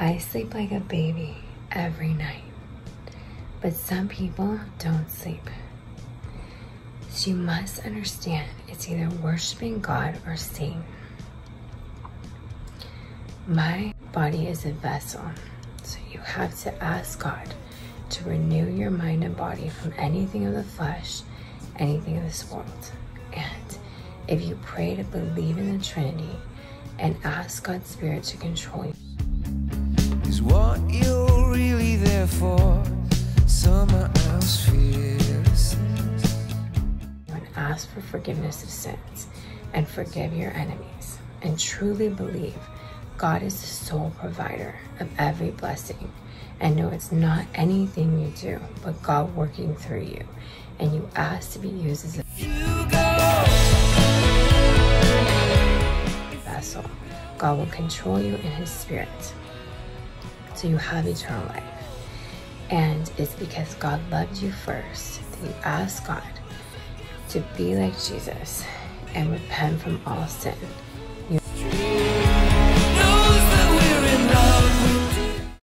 I sleep like a baby every night, but some people don't sleep. So you must understand it's either worshiping God or Satan. My body is a vessel, so you have to ask God to renew your mind and body from anything of the flesh, anything of this world. And if you pray to believe in the Trinity and ask God's Spirit to control you, is what you're really there for. Someone else fears. and ask for forgiveness of sins and forgive your enemies, and truly believe God is the sole provider of every blessing, and know it's not anything you do, but God working through you, and you ask to be used as a vessel. God will control you in His Spirit, so you have eternal life. And it's because God loved you first that you ask God to be like Jesus and repent from all sin